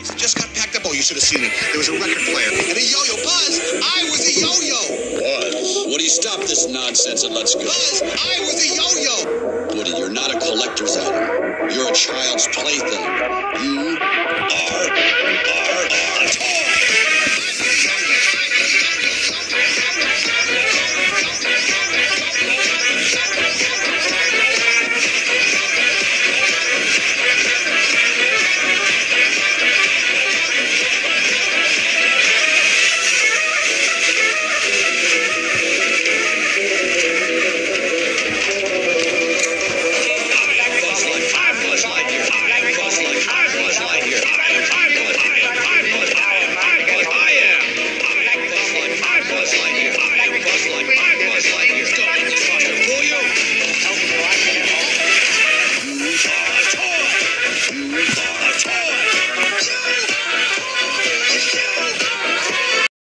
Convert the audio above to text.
Just got packed up. Oh, you should have seen it. There was a record player and a yo-yo. Buzz, I was a yo-yo. Buzz, Woody, stop this nonsense and let's go. Buzz, I was a yo-yo. Woody, you're not a collector's item. You're a child's plaything. You